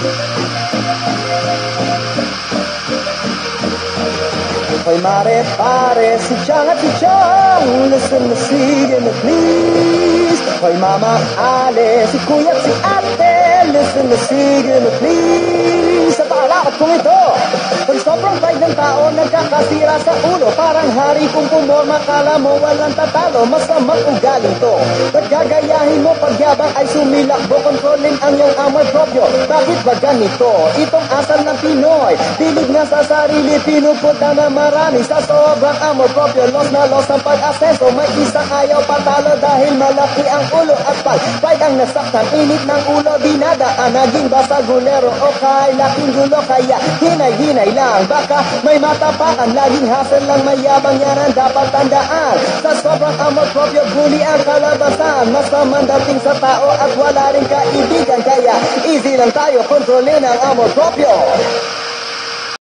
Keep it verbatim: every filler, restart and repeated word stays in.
Hoy mare pare, si chang at si chang, listen to singing the please. Hoy mama ale, si kuya at si ate, listen to singing the please. Sa pakalakot kong ito, kung sobrang pride ng tao, nagkakasira sa ulo. Parang hari kung pumorma, kala mo walang tatalo. Masamang ugali to, nagkagayahin mo pagyabang ay sumilakbo. Controlling ang iyong amor propyo, bakit ba ganito? Itong asal ng Pinoy, pilig nga sa sarili, pinupunta na marami. Sa sobrang amor propyo, los na los ang pag-asenso. May isang ayaw patalo dahil malaki ang ulo at pag pride ang nasaktan, init ng ulo dinadaan. Naging basagulero o kay laking gulo, kaya hinay-hinay lang. Baka may matapakan, laging hassle lang, mayabang yan ang dapat tandaan. Sa sobrang amor propyo, bully ang kalabasan. Masamang dating sa tao at wala rin kaibigan, kaya easy lang tayo, kontrolin ang amor propyo.